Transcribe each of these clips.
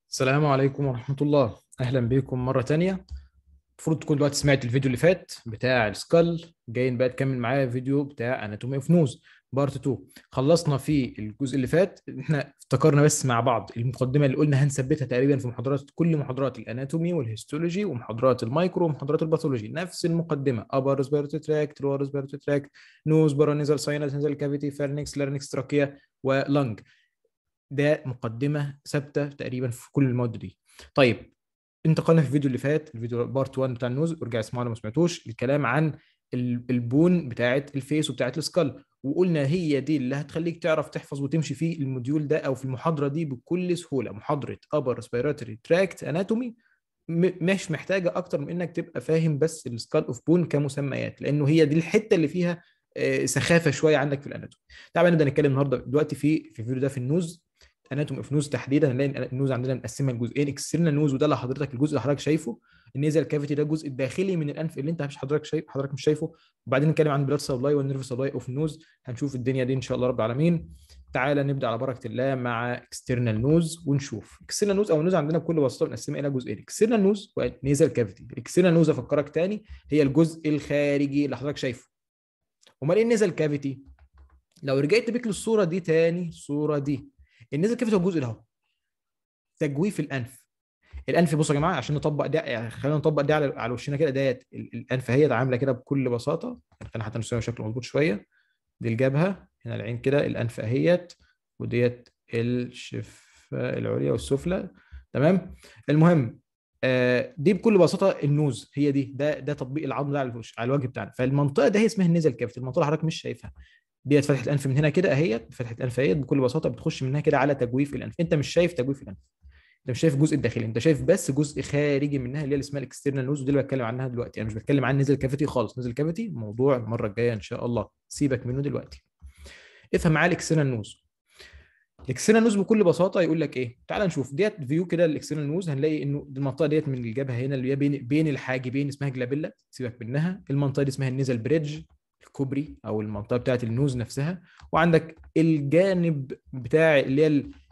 السلام عليكم ورحمة الله. أهلا بكم مرة تانية. المفروض تكون دلوقتي سمعت الفيديو اللي فات بتاع السكال، جايين بقى تكمل معايا فيديو بتاع اناتومي اوف نوز بارت 2. خلصنا في الجزء اللي فات، احنا افتكرنا بس مع بعض المقدمة اللي قلنا هنثبتها تقريبا في كل محاضرات الاناتومي والهيستولوجي ومحاضرات المايكرو ومحاضرات الباثولوجي، نفس المقدمة: upper respiratory tract, lower respiratory tract, nose, paranasal sinus, nasal cavity, pharynx, larynx, trachea ولنج. ده مقدمه ثابته تقريبا في كل المواد دي. طيب، انتقلنا في الفيديو اللي فات، الفيديو بارت 1 بتاع النوز، ارجع اسمعه لو ما سمعتوش، الكلام عن البون بتاعه الفيس وبتاعه السكال، وقلنا هي دي اللي هتخليك تعرف تحفظ وتمشي في الموديول ده او في المحاضره دي بكل سهوله. محاضره upper respiratory tract anatomy مش محتاجه اكتر من انك تبقى فاهم بس السكال اوف بون كمسميات، لانه هي دي الحته اللي فيها سخافه شويه عندك في الاناتومي. تعالى نبدا نتكلم النهارده دلوقتي في الفيديو ده في النوز، اناتومي اوف نوز تحديدا. هنلاقي النوز عندنا مقسمه لجزئين: اكسترنال نوز، وده اللي حضرتك الجزء اللي حضرتك شايفه، النيزل كافيتي، ده الجزء الداخلي من الانف اللي انت مش حضرتك مش شايفه. وبعدين نتكلم عن بلاد سبلاي والنيرف سبلاي اوف النوز. هنشوف الدنيا دي ان شاء الله رب العالمين. تعالى نبدا على بركه الله مع اكسترنال نوز ونشوف. اكسترنال نوز او النوز عندنا بكل بساطه مقسمه الى جزئين: اكسترنال نوز ونيزل كافيتي. الاكسترنال نوز افكرك تاني هي الجزء الخارجي اللي حضرتك شايفه. امال ايه النيزل كافيتي؟ لو رجعت بيك للصوره دي تاني، الصوره دي، النيزل كافيتي هو الجزء ده اهو، تجويف الانف. الانف بصوا يا جماعه، عشان نطبق ده يعني خلينا نطبق ده على وشنا كده. ديت الانف هي عامله كده بكل بساطه، خلينا حتى نسويها بشكل مظبوط شويه. دي الجبهه، هنا العين كده، الانف اهيت، وديت الشفه العليا والسفلى. تمام. المهم، دي بكل بساطه النوز هي دي، ده تطبيق العظم ده على الوش، على الوجه بتاعنا. فالمنطقه ده هي اسمها النيزل كافيتي، المنطقه اللي حضرتك مش شايفها ديت فتحه الانف من هنا كده اهيت، فتحه الانف اهيت بكل بساطه بتخش منها كده على تجويف الانف. انت مش شايف تجويف الانف، انت مش شايف الجزء الداخلي، انت شايف بس جزء خارجي منها اللي هي اسمها الاكسترنال نوز، ودي اللي بتكلم عنها دلوقتي. انا مش بتكلم عن نزل كافيتي خالص، نزل كافيتي موضوع المره الجايه ان شاء الله، سيبك منه دلوقتي. افهم معايا الاكسترنال نوز. الاكسترنال نوز بكل بساطه يقول لك ايه، تعال نشوف ديت فيو كده الاكسترنال نوز. هنلاقي انه المنطقه ديت من الجبهه هنا اللي هي بين الحاجبين اسمها جلابيلا، سيبك منها. المنطقه دي اسمها النيزل بريدج، الكوبري او المنطقه بتاعه النوز نفسها. وعندك الجانب بتاع اللي هي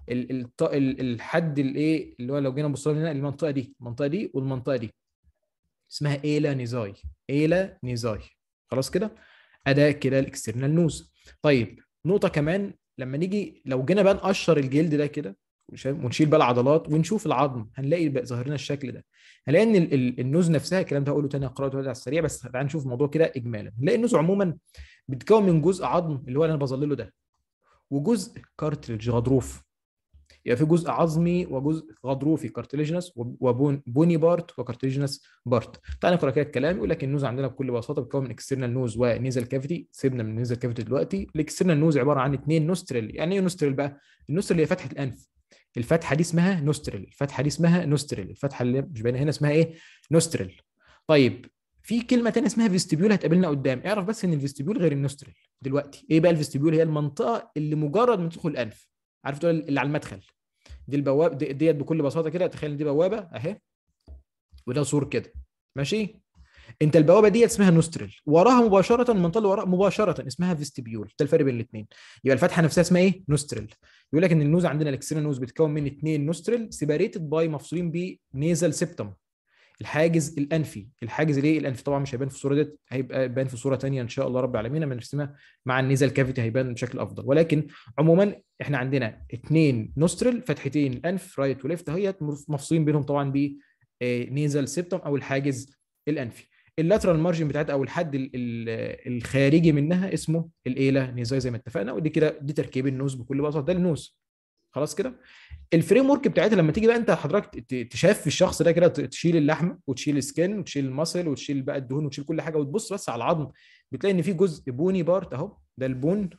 الحد الايه اللي هو لو جينا نبص هنا، المنطقه دي والمنطقه دي اسمها ايلا نيزاي. ايلا نيزاي. خلاص كده، اداه كده الاكسترنال نوز. طيب، نقطه كمان، لما نيجي لو جينا بقى نقشر الجلد ده كده ونشيل بقى العضلات ونشوف العظم، هنلاقي بقى ظاهر لنا الشكل ده. هنلاقي ان النوز نفسها، الكلام ده هقوله تاني، اقراه على السريع، بس تعال نشوف الموضوع كده اجمالا. نلاقي النوز عموما بتتكون من جزء عظم اللي هو اللي انا بظلله ده، وجزء كارتريج غضروف. يبقى في جزء عظمي وجزء غضروفي كارتليجنس، وبوني بارت وكارتليجنس بارت. تعال نقرا كده الكلام. يقول لك النوز عندنا بكل بساطه بتكون من اكسترنال نوز ونيزل كافيتي. سيبنا من النيزل كافيتي دلوقتي. الاكسترنال نوز عباره عن اثنين نوستريل. يعني ايه نوستريل بقى؟ النوستريل هي فتحه الانف، الفتحه دي اسمها نوستريل، الفتحه دي اسمها نوستريل، الفتحه اللي مش باينه هنا اسمها ايه؟ نوستريل. طيب، في كلمه ثانيه اسمها فيستيبيول هتقابلنا قدام. اعرف بس ان الفيستيبيول غير النوستريل. دلوقتي ايه بقى الفيستيبيول؟ هي المنطقه اللي مجرد ما تدخل الانف، عارف تقول اللي على المدخل، دي البوابه ديت بكل بساطه كده. تخيل ان دي بوابه اهي، وده سور كده، ماشي. انت البوابه دي اسمها نوستريل، وراها مباشره المنطقه اللي وراها مباشره اسمها فيستيبيول. ده الفرق بين الاثنين. يبقى الفتحه نفسها اسمها ايه؟ نوستريل. يقول لك ان النوز عندنا الاكسترنال نوز بتتكون من اثنين نوستريل سيباريتد باي، مفصولين بنيزل سيبتم، الحاجز الانفي. الحاجز الايه الانفي طبعا مش هيبان في الصوره ديت، هيبقى باين في صوره ثانيه ان شاء الله رب العالمين لما نرسمها مع النيزل كافيتي هيبان بشكل افضل. ولكن عموما احنا عندنا اثنين نوسترل، فتحتين الانف رايت وليفت اهيت، مفصولين بينهم طبعا ب نيزل سيبتم او الحاجز الانفي. اللاترال مارجن بتاعتها او الحد الخارجي منها اسمه الايلا نيزاي زي ما اتفقنا. ودي كده دي تركيب النوز بكل بساطه، ده النوز. خلاص كده. الفريم ورك بتاعتها لما تيجي بقى انت حضرتك تشاف في الشخص ده كده، تشيل اللحم وتشيل السكن وتشيل المصل وتشيل بقى الدهون وتشيل كل حاجه وتبص بس على العظم، بتلاقي ان في جزء بوني بارت اهو، ده البون،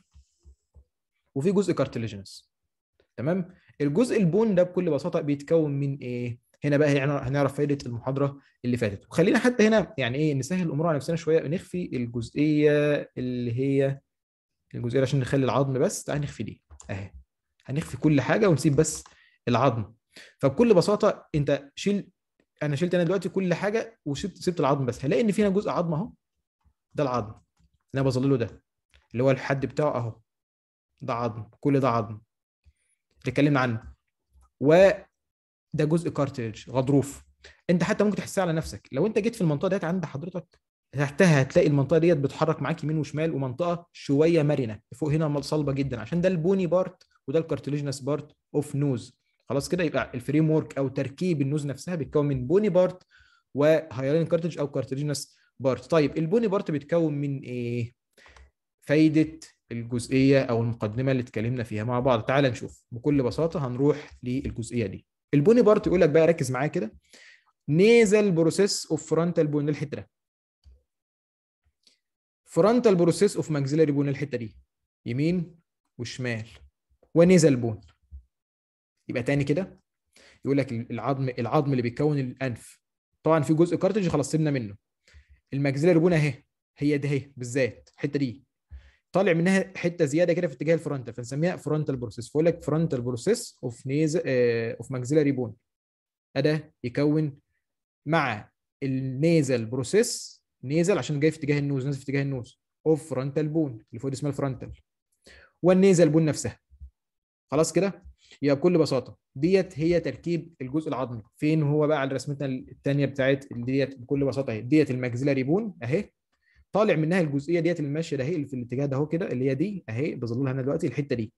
وفي جزء كارتليجنس. تمام. الجزء البون ده بكل بساطه بيتكون من ايه؟ هنا بقى هنعرف فائده المحاضره اللي فاتت. وخلينا حتى هنا يعني ايه نسهل الامور على نفسنا شويه، نخفي الجزئيه اللي هي الجزئيه عشان نخلي العظم بس. تعال نخفي دي اهي، هنخفي كل حاجه ونسيب بس العظم. فبكل بساطه انت شيل، انا شلت انا دلوقتي كل حاجه سبت العظم بس، هلاقي ان فينا جزء عظم اهو، ده العظم اللي انا بظلله ده، اللي هو الحد بتاعه اهو، ده عظم، كل ده عظم اللي اتكلمنا عنه. ده جزء كارتريج غضروف. انت حتى ممكن تحسها على نفسك، لو انت جيت في المنطقه ديت عند حضرتك تحتها هتلاقي المنطقه ديت بتتحرك معاك يمين وشمال، ومنطقه شويه مرنه فوق هنا صلبه جدا، عشان ده البوني بارت وده الكارتليجنس بارت اوف نوز. خلاص كده يبقى الفريم ورك او تركيب النوز نفسها بيتكون من بوني بارت وهيالين كارتليج او كارتليجنس بارت. طيب البوني بارت بيتكون من ايه؟ فايده الجزئيه او المقدمه اللي اتكلمنا فيها مع بعض. تعال نشوف بكل بساطه، هنروح للجزئيه دي. البوني بارت يقول لك بقى، ركز معايا كده، نيزل بروسيس اوف فرونتال بون، الحته ده فرونتال بروسيس اوف ماكسيلاري بون، الحته دي يمين وشمال، ونيزل بون. يبقى تاني كده، يقول لك العظم اللي بيكون الانف، طبعا في جزء كارتج خلاص سيبنا منه. الماكسيلاري بون اهي، هي ده اهي بالذات الحته دي طالع منها حته زياده كده في اتجاه الفرونتال، فنسميها فرونتال بروسيس. فيقول لك فرونتال بروسيس اوف اوف ماكسيلاري بون، ده يكون مع النيزل بروسيس، نيزل عشان جاي في اتجاه النوز، نازل في اتجاه النوز، اوف فرونتال بون اللي فوق دي اسمها الفرونتال، والنيزل بون نفسها. خلاص كده. يبقى بكل بساطه ديت هي تركيب الجزء العظمي. فين هو بقى على رسمتنا الثانيه بتاعت ديت؟ بكل بساطه اهي، ديت الماكسيلاري بون اهي، طالع منها الجزئيه ديت اللي ماشيه ده اهي، اللي في الاتجاه ده اهو كده، اللي هي دي اهي بظللها انا دلوقتي، الحته دي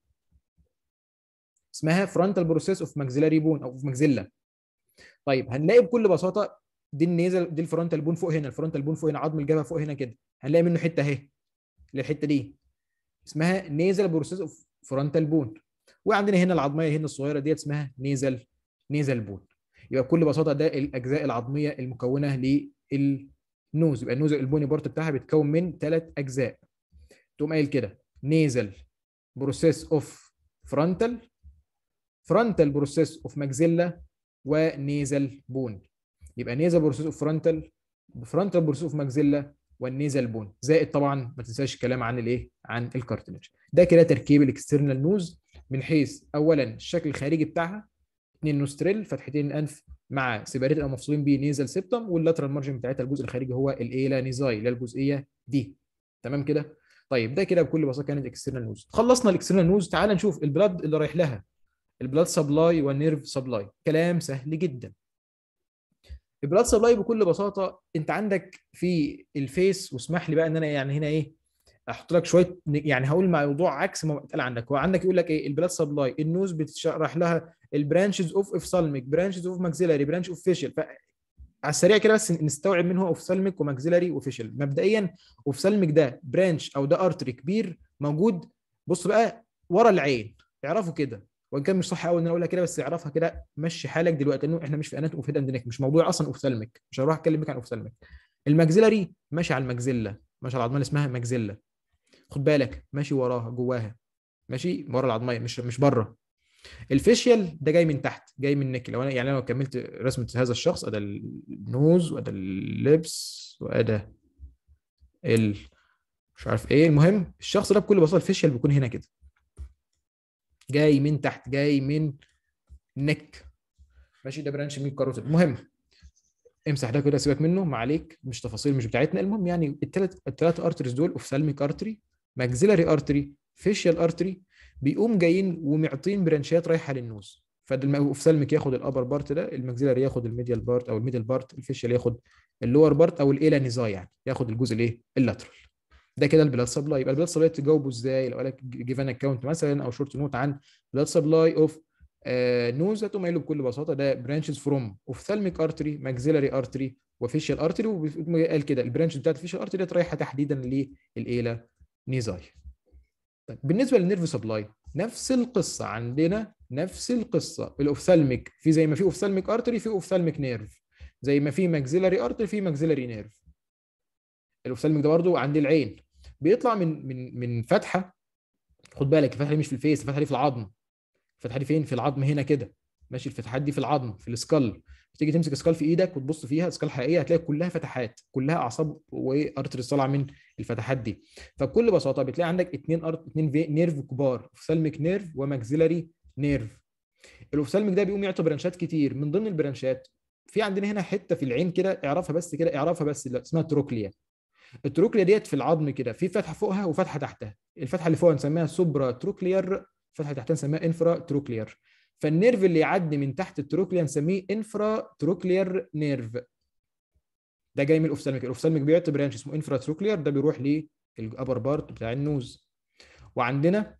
اسمها فرونتال بروسيس اوف ماكسيلاري بون او اوف ماكسيلا. طيب هنلاقي بكل بساطه دي النيزل، دي الفرونتال بون فوق هنا، الفرونتال بون فوق هنا، عظم الجبهه فوق هنا كده، هنلاقي منه حته اهي، اللي الحته دي اسمها نيزل بروسيس اوف فرونتال بون. وعندنا هنا العظميه هنا الصغيره ديت اسمها نيزل بون. يبقى بكل بساطه ده الاجزاء العظميه المكونه للنوز. يبقى النوز البوني بارت بتاعها بيتكون من 3 اجزاء. تقوم قايل كده نيزل بروسيس اوف فرونتال، فرونتال بروسيس اوف ماكسيلا، ونيزل بون. يبقى نيزل بروسيس اوف فرونتال، فرونتال بروسيس اوف ماكسيلا، والنيزل بون، زائد طبعا ما تنساش الكلام عن الايه، عن الكارتلج. ده كده تركيب الاكسترنال نوز من حيث اولا الشكل الخارجي بتاعها، 2 نوستريل فتحتين الانف مع سيباريت او مفصولين بيه نيزل سيبتم، واللاترال مارجن بتاعتها الجزء الخارجي هو الايلا نيزاي اللي هي الجزئيه دي. تمام كده. طيب ده كده بكل بساطه كانت اكسترنال نوز. خلصنا الاكسترنال نوز، تعال نشوف البلاد اللي رايح لها، البلاد سبلاي والنيرف سبلاي. كلام سهل جدا. البلاد سبلاي بكل بساطه انت عندك في الفيس، واسمح لي بقى ان انا يعني هنا ايه احط لك شويه، يعني هقول موضوع عكس ما اتقال عندك. هو عندك يقول لك ايه البلاد سبلاي، النوز بتشرح لها البرانشز اوف افسالميك، برانشز اوف ماكسيلاري، برانش اوف فيشل. على السريع كده بس نستوعب منه اوفسالميك وماكسيلاري وفيشل. مبدئيا اوفسالميك ده برانش او ده ارتري كبير موجود، بص بقى ورا العين، اعرفوا كده. وان كان مش صح قوي ان انا اقولها كده، بس اعرفها كده، مشي حالك دلوقتي، لانه احنا مش في انات اوف هيد اند نيك، مش موضوع اصلا اوفسالميك، مش هروح اتكلم بك عن اوفسالميك. الماكسيلاري ماشي على الماكسيلا، ماشي على العظمه اللي اسمها ماكسيلا، خد بالك ماشي وراها جواها، ماشي ورا العظميه مش بره. الفيشيال ده جاي من تحت، جاي من النك. لو انا يعني انا لو كملت رسمه هذا الشخص، ادي النوز وادي اللبس وادي ال مش عارف ايه، المهم الشخص ده بكل بساطه الفيشيال بيكون هنا كده، جاي من تحت، جاي من النك، ماشي، ده برانش من الكاروتيد. المهم امسح ده كده، سيبك منه، ما عليك، مش تفاصيل مش بتاعتنا. المهم يعني الثلاث ارتريز دول، اوفثالميك ارتري، ماكسيلاري ارتري، فيشيال ارتري، بيقوم جايين ومعطين برانشات رايحه للنوز. فالاوفثالميك ياخد الابر بارت ده، الماكسيلاري ياخد الميديال بارت او الميدل بارت، الفيشيال ياخد اللور بارت او الايلا نيزا، يعني ياخد الجزء الايه اللاترال. ده كده البلاد سبلاي. يبقى البلاد سبلاي تجاوبه ازاي؟ لو قال لك جيفان اكونت مثلا او شورت نوت عن بلاد سبلاي اوف نوز، هتقوم قايل له بكل بساطه ده برانشز فروم اوفثالميك ارتري، ماكسيلاري ارتري، وفيشيال ارتري. وقال كده البرانش بتاعت الفيشيال ارتري دي رايحه تحديدا للايلا نيزاي. طيب بالنسبه للنيرف سبلاي نفس القصه، عندنا نفس القصه. الاوفثالميك في زي ما في اوفثالميك ارتري في اوفثالميك نيرف، زي ما في ماكسيلاري ارتري في ماكسيلاري نيرف. الاوفثالميك ده برضو عند العين، بيطلع من فتحه. خد بالك الفتحه دي مش في الفيس، الفتحه دي في العظم. الفتحه دي فين؟ في العظم هنا كده، ماشي. الفتحات دي في العظم في السكال. تيجي تمسك سكال في ايدك وتبص فيها، سكال حقيقيه، هتلاقي كلها فتحات، كلها اعصاب وارتريز طالعه من الفتحات دي. فبكل بساطه بتلاقي عندك اتنين نيرف كبار، اوفثالميك نيرف وماكسيلاري نيرف. الاوفثالميك ده بيقوم يعطي برانشات كتير. من ضمن البرانشات في عندنا هنا حته في العين كده، اعرفها بس كده، اعرفها بس اسمها تروكليا. التروكليا ديت في العظم كده، في فتحه فوقها وفتحه تحتها. الفتحه اللي فوقها نسميها سوبرا تروكليار، الفتحه اللي تحتها نسميها انفرا تروكليار. فالنيرف اللي يعدي من تحت التروكليا نسميه انفرا تروكلير نيرف. ده جاي من الاوفثالميك. الاوفثالميك بيعطي برانش اسمه انفرا تروكلير، ده بيروح للابر بارت بتاع النوز. وعندنا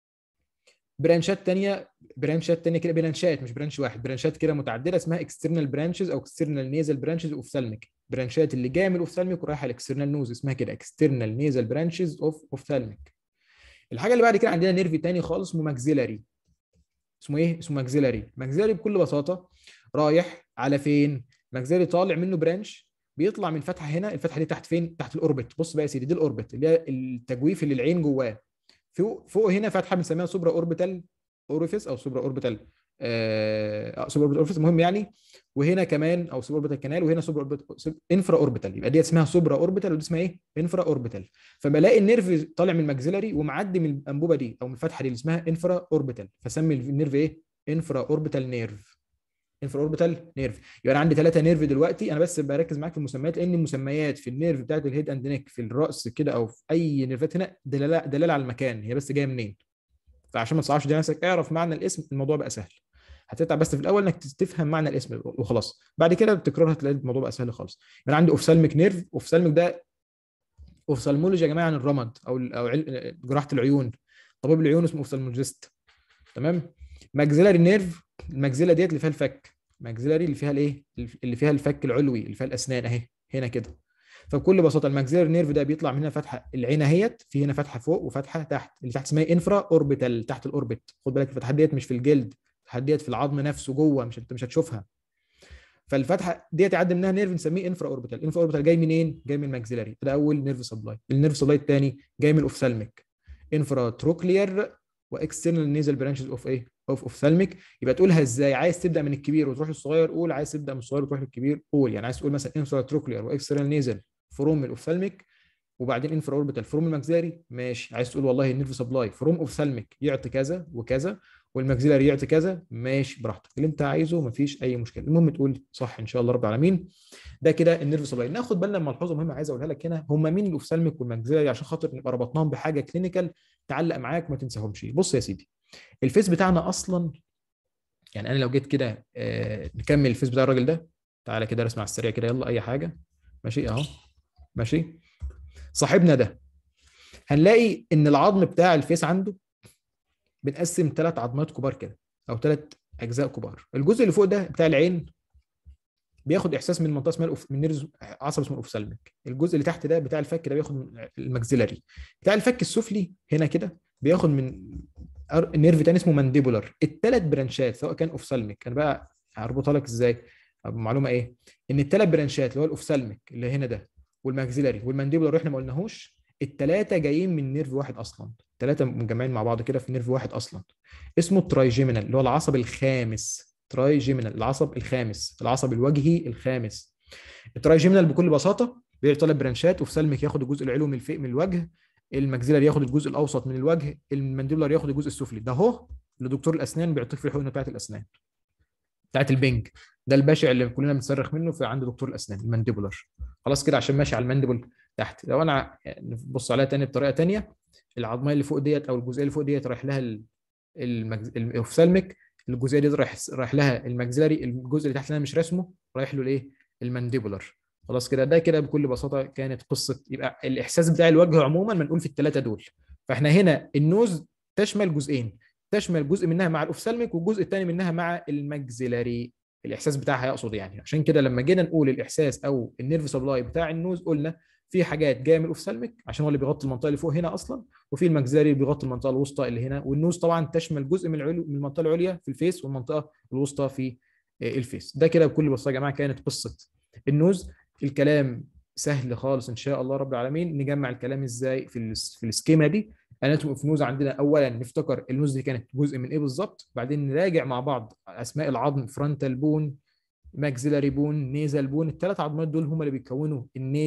برانشات تانية، كده، برانشات مش برانش واحد، برانشات كده متعدده اسمها اكسترنال برانشز او اكسترنال نيزل برانشز اوفثالميك. برانشات اللي جايه من الاوفثالميك ورايحه الاكسترنال نوز اسمها كده اكسترنال نيزل برانشز اوف اوفثالميك. الحاجه اللي بعد كده عندنا نيرف تاني خالص اسمه ماكسيلاري. اسمه ايه؟ اسمه ماكسيلاري. ماكسيلاري بكل بساطه رايح على فين؟ ماكسيلاري طالع منه برانش بيطلع من فتحه هنا. الفتحه دي تحت فين؟ تحت الاوربت. بص بقى يا سيدي، دي الاوربت اللي هي التجويف اللي العين جواه. فوق هنا فتحه بنسميها سوبرا اوربيتال اوريفيس او سوبرا اوربيتال سوبرا اوربيتال اوريفيس، المهم يعني. وهنا كمان او سوبرا اوربيتال كانال، وهنا سوبرا اوربيتال انفرا اوربيتال. يبقى دي اسمها سوبرا اوربيتال ودي اسمها ايه؟ انفرا اوربيتال. فبلاقي النيرف طالع من الماكسيلاري ومعدي من الانبوبه دي او من الفتحه دي اللي اسمها انفرا اوربيتال، فسمي النيرف ايه؟ انفرا اوربيتال نيرف. انفرا اوربيتال نيرف. يبقى انا عندي 3 نيرف دلوقتي. انا بس بركز معاك في المسميات لان المسميات في النيرف بتاعت الهيد اند نيك في الراس كده او في اي نيرفات هنا دلاله على المكان، هي بس جايه منين. فعشان ما تصعبش دي نفسك، اعرف معنى الاسم، الموضوع بقى سهل. هتتعب بس في الاول انك تفهم معنى الاسم وخلاص، بعد كده بتكررها تلاقي الموضوع بقى سهل خالص. انا عندي اوفثالميك نيرف. اوفثالميك ده اوفثالمولوجي يا جماعه عن الرمد او جراحه العيون. طبيب العيون اسمه اوفثالمولوجيست. تمام. ماكسيلاري نيرف، الماكسيلا ديت اللي فيها الفك. ماكسيلاري اللي فيها الايه؟ اللي فيها الفك العلوي، اللي فيها الاسنان اهي هنا كده. فبكل بساطه الماكسيلاري نيرف ده بيطلع من هنا فتحه العين اهيت، في هنا فتحه فوق وفتحه تحت. اللي تحت اسمها انفرا اوربيتال، تحت الاوربت. خد بالك الفتحات ديت مش في الجلد، الفتحات ديت في العظم نفسه جوه، مش هتشوفها. فالفتحه ديت يعدي منها نيرف نسميه انفرا اوربيتال. انفرا اوربيتال جاي منين؟ جاي من الماكسيلاري. ده اول نيرف سبلاي. النيرف سبلاي الثاني جاي من الاوفثالميك، انفرا تروكلير واكسترنال نيزل برانشز اوف ايه؟ اوف اوفثالميك. يبقى تقولها ازاي؟ عايز تبدا من الكبير وتروح للصغير قول، عايز تبدا من الصغير وتروح للكبير قول. يعني عايز تقول مثلا انفرا تروكلير واكسترنال نيزل فروم الاوفثالميك، وبعدين انفرا اوربيتال فروم الماكسيلاري، ماشي. عايز تقول والله النيرف سبلاي فروم اوفثالميك يعطي كذا وكذا، والماكسيلاري يعطي كذا، ماشي براحتك اللي انت عايزه، مفيش اي مشكله. المهم تقول صح ان شاء الله رب العالمين. ده كده النيرف سبلاي. ناخد بالنا من ملحوظه مهمه عايز اقولها لك هنا، هم مين الاوفثالميك والماكسيلاري عشان خاطر نبقى ربطناهم بحاجه كلينيكال تعلق معاك ما تنساهمش. بص يا سيدي، الفيس بتاعنا اصلا، يعني انا لو جيت كده نكمل الفيس بتاع الراجل ده. تعالى كده رسم على السريع كده، يلا اي حاجه. ماشي اهو. ماشي. صاحبنا ده هنلاقي ان العظم بتاع الفيس عنده بنقسم 3 عظمات كبار كده او 3 اجزاء كبار. الجزء اللي فوق ده بتاع العين بياخد احساس من منطقه اسمها من نيرف عصب اسمه الاوفثالميك. الجزء اللي تحت ده بتاع الفك ده بياخد من الماكسيلاري. بتاع الفك السفلي هنا كده بياخد من نيرف تاني اسمه مانديبولار. ال3 برانشات سواء كان اوفثالميك، انا بقى هربطها لك ازاي؟ معلومه ايه؟ ان ال3 برانشات اللي هو الاوفثالميك اللي هنا ده والماكسيلاري والمانديبولار احنا ما قلناهوش، ال3 جايين من نيرف واحد اصلا. 3 مجمعين مع بعض كده في نيرف واحد اصلا اسمه الترايجيمينال اللي هو العصب الخامس. ترايجيمينال العصب الخامس، العصب الوجهي الخامس. الترايجيمينال بكل بساطه بيعطي 3 برانشات. اوفثالميك ياخد الجزء العلوي من الوجه، الماكسيلر ياخد الجزء الاوسط من الوجه، المانديبولار ياخد الجزء السفلي. ده اهو لدكتور الاسنان بيعطيك في الحقنه بتاعت الاسنان بتاعت البنج. ده البشع اللي كلنا بنصرخ منه في عند دكتور الاسنان، المانديبولار. خلاص كده عشان ماشي على المانديبل تحت. لو انا نبص عليها تاني بطريقه تانيه، العظميه اللي فوق ديت او الجزئيه اللي فوق ديت رايح لها الاوفثالميك، الجزئيه دي رايح لها الماكسيلاري، الجزء اللي تحت اللي انا مش راسمه رايح له الايه؟ المانديبولار. خلاص كده. ده كده بكل بساطه كانت قصه. يبقى الاحساس بتاع الوجه عموما بنقول في ال3 دول. فاحنا هنا النوز تشمل جزئين، تشمل جزء منها مع الاوفثالميك والجزء الثاني منها مع الماكسيلاري. الاحساس بتاعها يقصد يعني. عشان كده لما جينا نقول الاحساس او النيرف سبلاي بتاع النوز قلنا في حاجات جايه من الاوفثالميك عشان هو اللي بيغطي المنطقه اللي فوق هنا اصلا، وفي الماكسيلاري بيغطي المنطقه الوسطى اللي هنا. والنوز طبعا تشمل جزء من من المنطقه العليا في الفيس والمنطقه الوسطى في الفيس. ده كده بكل بساطه يا جماعه كانت قصه النوز. الكلام سهل خالص ان شاء الله رب العالمين. نجمع الكلام ازاي في السكيما دي؟ اناتومي اوف نوز عندنا اولا نفتكر النوز دي كانت جزء من ايه بالظبط، بعدين نراجع مع بعض اسماء العظم، فرونتال بون، ماكسيلاري بون، نيزال بون. ال3 عظمات دول هم اللي بيكونوا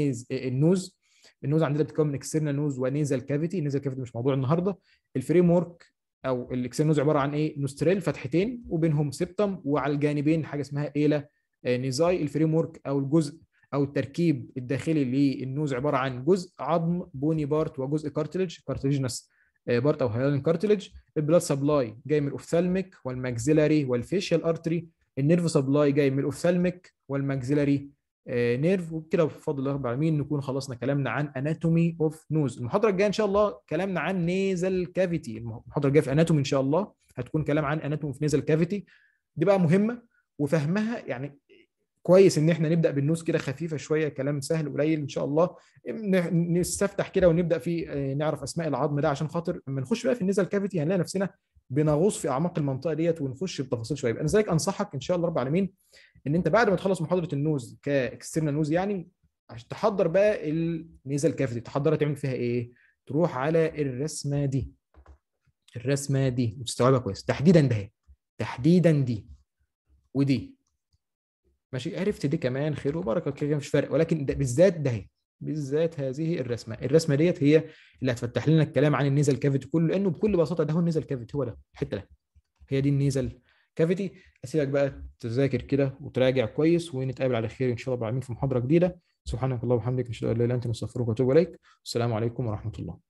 النوز. النوز عندنا بتتكون من اكسترنال نوز ونيزال كافيتي. نيزال كافيتي مش موضوع النهارده. الفريم ورك او الاكسترنال نوز عباره عن ايه؟ نوستريل فتحتين وبينهم سيبتم، وعلى الجانبين حاجه اسمها ايلا نيزاي. الفريم ورك او الجزء او التركيب الداخلي للنوز عباره عن جزء عظم بوني بارت وجزء كارتلج كارتليجنس بارت او هايلاين كارتلج. البلاد سبلاي جاي من الاوفثالميك والماكسيلاري والفيشيال ارتري. النيرف سبلاي جاي من الاوفثالميك والماكسيلاري نيرف. وبكده بفضل الله رب العالمين نكون خلصنا كلامنا عن اناتومي اوف نوز. المحاضره الجايه ان شاء الله كلامنا عن نيزل كافيتي. المحاضره الجايه في اناتومي ان شاء الله هتكون كلام عن اناتومي في نيزل كافيتي. دي بقى مهمه وفهمها يعني كويس ان احنا نبدا بالنوز كده خفيفه شويه، كلام سهل قليل ان شاء الله. نستفتح كده ونبدا في نعرف اسماء العظم ده، عشان خاطر لما نخش بقى في النيزل كافيتي هنلاقي نفسنا بنغوص في اعماق المنطقه ديت ونخش بتفاصيل شويه. يبقى انا لذلك انصحك ان شاء الله رب العالمين ان انت بعد ما تخلص محاضره النوز كاكسترنال نوز يعني، عشان تحضر بقى النيزل كافيتي تحضرها تعمل فيها ايه؟ تروح على الرسمه دي، الرسمه دي وتستوعبها كويس، تحديدا ده، تحديدا دي ودي. ماشي، عرفت دي كمان خير وبركه كده مش فارق، ولكن ده بالذات ده هي، بالذات هذه الرسمه، الرسمه ديت هي اللي هتفتح لنا الكلام عن النيزل كافيتي كله، لانه بكل بساطه ده هو النيزل كافيتي، هو ده الحته ده، هي دي النيزل كافيتي. اسيبك بقى تذاكر كده وتراجع كويس، ونتقابل على خير ان شاء الله بعمين في محاضره جديده. سبحانك اللهم وبحمدك، نشهد ان لا اله الا انت، نستغفرك ونتوب اليك. السلام عليكم ورحمه الله.